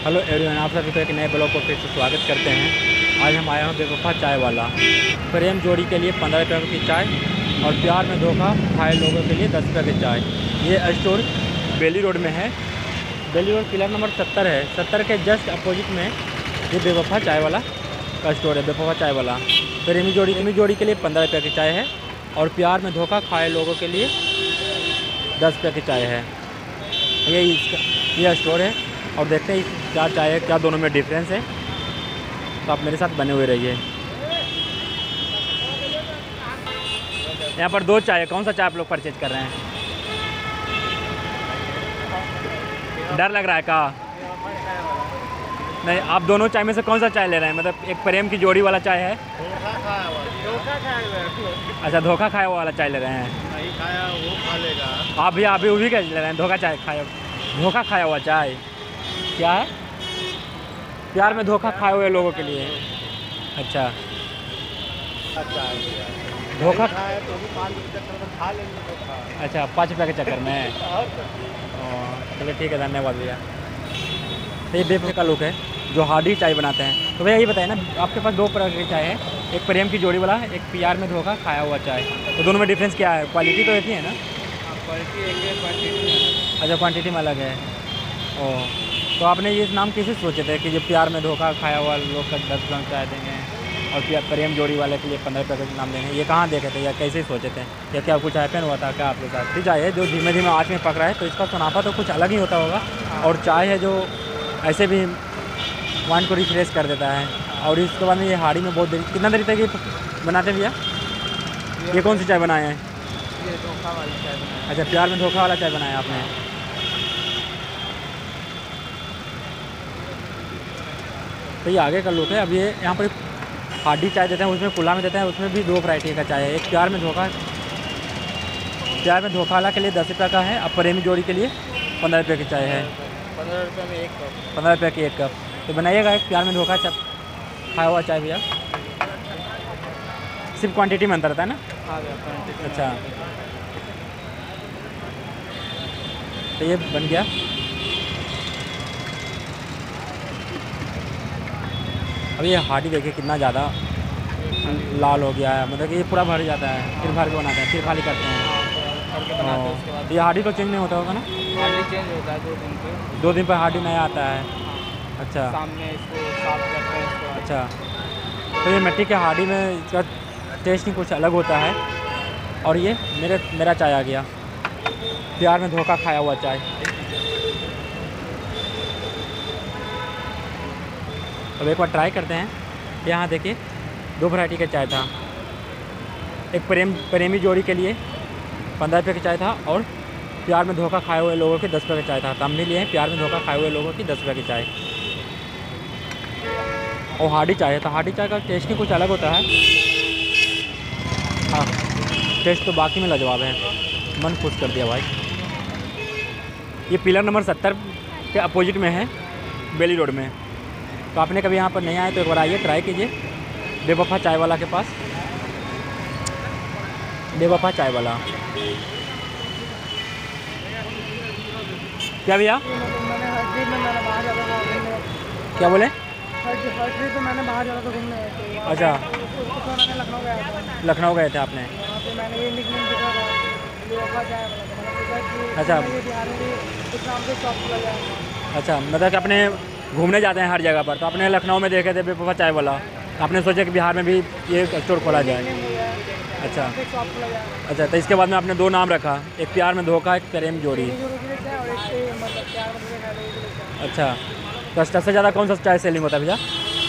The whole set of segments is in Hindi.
हेलो एवरीवन, आप सभी को एक नए ब्लॉग को फिर से स्वागत करते हैं। आज हम आए हैं बेवफा चाय वाला। प्रेम जोड़ी के लिए 15 रुपये की चाय और प्यार में धोखा खाए लोगों के लिए 10 रुपये की चाय। ये स्टोर बेली रोड में है। बेली रोड पिलर नंबर 70 है। 70 के जस्ट अपोजिट में ये बेवफा चाय वाला का स्टोर है। बेवफा चाय वाला प्रेमी जोड़ी के लिए 15 रुपये की चाय है और प्यार में धोखा खाए लोगों के लिए 10 रुपये की चाय है। ये स्टोर है और देखते हैं क्या चाय है, क्या दोनों में डिफरेंस है। तो आप मेरे साथ बने हुए रहिए। यहाँ पर दो चाय है, कौन सा चाय आप लोग परचेज कर रहे हैं? डर लग रहा है क्या? नहीं, आप दोनों चाय में से कौन सा चाय ले रहे हैं? मतलब एक प्रेम की जोड़ी वाला चाय है। अच्छा, धोखा खाया वाला चाय ले रहे हैं। नहीं खाया वो खा लेगा। आप भी वो भी क्या ले रहे हैं? धोखा खाया हुआ चाय क्या है? प्यार में धोखा खाए हुए लोगों के लिए। अच्छा, धोखा खाया तो भी 5 रुपये चक्कर में खा लेंगे धोखा। अच्छा, 5 रुपये के चक्कर में। चलिए ठीक है, धन्यवाद भैया। तो ये बेवफा का लुक है जो हार्डी चाय बनाते हैं। तो भैया ये बताइए ना, आपके पास दो प्रकार की चाय है, एक प्रेम की जोड़ी वाला, एक प्यार में धोखा खाया हुआ चाय। तो दोनों में डिफरेंस क्या है? क्वालिटी तो एक ही है ना? क्वालिटी एक है, क्वांटिटी। अच्छा, क्वांटिटी में अलग है। ओह, तो आपने ये नाम कैसे सोचे थे कि ये प्यार में धोखा खाया हुआ लोग का 10 ग्राम चाय देंगे और प्रेम जोड़ी वाले के लिए 15 रुपये का नाम देंगे? ये कहाँ देखे थे या कैसे सोचे थे? या क्या कुछ हैपन हुआ था क्या आपके साथ? चाय है जो धीमे धीमे आँच में पक रहा है, तो इसका मुनाफा तो कुछ अलग ही होता होगा। और चाय है जो ऐसे भी माइंड को रिफ्रेश कर देता है। और इसके बाद में ये हाड़ी में बहुत देरी, कितना देरी तक ये बनाते हैं भैया? ये कौन सी चाय बनाए हैं? ये धोखा वाली चाय बनाया। अच्छा, प्यार में धोखा वाला चाय बनाया आपने। तो ये आगे का लुक है। अब ये यहाँ पर हार्डी चाय देते हैं, उसमें कुल्ला में देते हैं, उसमें भी दो वैरायटी का चाय है। एक प्यार में धोखा वाला के लिए 10 रुपये का है, अब प्रेमी जोड़ी के लिए 15 रुपये की चाय है। 15 रुपये में 1 कप। 15 रुपये की 1 कप। तो बनाइएगा एक प्यार में धोखा खाया हुआ चाय भैया। सिर्फ क्वांटिटी में अंतर रहता है ना? हाँ भैया, क्वांटिटी। अच्छा, तो ये बन गया। अब ये हार्डी देखिए कितना ज़्यादा लाल हो गया है, मतलब कि ये पूरा भर जाता है, फिर भर के बनाते हैं, फिर खाली करते हैं। ये हार्डी तो चेंज नहीं होता होगा ना? हार्डी चेंज होता है 2 दिन पे। 2 दिन पर हार्डी नया आता है। अच्छा, सामने इसको साफ करते हैं इसको। अच्छा, तो ये मिट्टी के हार्डी में इसका टेस्ट ही कुछ अलग होता है। और ये मेरा चाय आ गया, प्यार में धोखा खाया हुआ चाय। अब एक बार ट्राई करते हैं। यहाँ देखिए दो वैरायटी का चाय था। एक प्रेमी जोड़ी के लिए 15 रुपये की चाय था और प्यार में धोखा खाए हुए लोगों की 10 रुपये की चाय था। तो हम भी लिए हैं प्यार में धोखा खाए हुए लोगों की 10 रुपये की चाय। और हार्डी चाय है, तो हार्डी चाय का टेस्ट ही कुछ अलग होता है। हाँ, टेस्ट तो बाकी में लाजवाब है, मन खुश कर दिया भाई। ये पिलर नंबर 70 के अपोजिट में है, बेली रोड में। तो आपने कभी यहाँ पर नहीं आए तो एक बार आइए, ट्राई कीजिए बेवफा चाय वाला के पास। बेवफा चाय वाला क्या भैया? मैंने हर ट्रिप में मैंने बाहर जाता था घूमने। क्या बोले? हर ट्रिप में मैंने बाहर जाता था घूमने। अच्छा, मैंने लखनऊ गया था। लखनऊ गए थे आपने? वहाँ पे मैंने ये निकनेम देखा था, बेवफा चाय वाला। तो मैंने सोचा कि अच्छा। ये बिहार में भी इस नाम से शॉप खुला जाए। अच्छा, मतलब कि अपने घूमने जाते हैं हर जगह पर, तो आपने लखनऊ में देखे थे बेवफा चाय वाला, तो आपने सोचा कि बिहार में भी ये स्टोर खोला जाए। अच्छा शॉप खुला जाए। अच्छा, तो इसके बाद में आपने दो नाम रखा, एक प्यार में धोखा, एक प्रेम जोड़ी। अच्छा, तो सबसे ज़्यादा कौन सा चाय सेलिंग होता है भैया?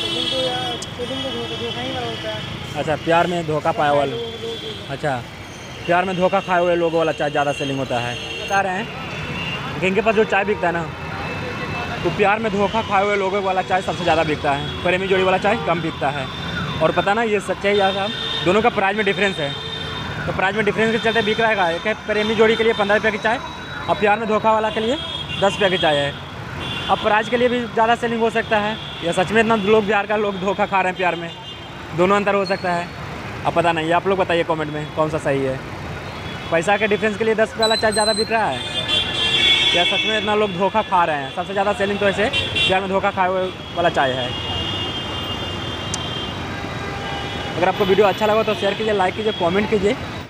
अच्छा, प्यार में धोखा पाया वाला। अच्छा, प्यार में धोखा खाए हुए लोगों वाला चाय ज़्यादा सेलिंग होता है, बता रहे हैं। इनके पास जो चाय बिकता है ना, तो प्यार में धोखा खाए हुए लोगों वाला चाय सबसे ज़्यादा बिकता है, प्रेमी जोड़ी वाला चाय कम बिकता है। और पता ना, ये सच्चाई या साहब, दोनों का प्राइस में डिफरेंस है। तो प्राइस में डिफरेंस के चलते बिक रहा है। एक है प्रेमी जोड़ी के लिए 15 रुपये की चाय और प्यार में धोखा वाला के लिए 10 रुपये की चाय है। अब प्राइस के लिए भी ज़्यादा सेलिंग हो सकता है, या सच में इतना लोग बिहार का लोग धोखा खा रहे हैं प्यार में, दोनों अंतर हो सकता है। अब पता नहीं, आप लोग बताइए कमेंट में कौन सा सही है। पैसा के डिफरेंस के लिए 10 रुपये वाला चाय ज़्यादा बिक रहा है क्या सच में इतना लोग धोखा खा रहे हैं? सबसे ज़्यादा सेलिंग तो ऐसे प्यार में धोखा खाए हुए वाला चाय है। अगर आपको वीडियो अच्छा लगा तो शेयर कीजिए, लाइक कीजिए, कमेंट कीजिए।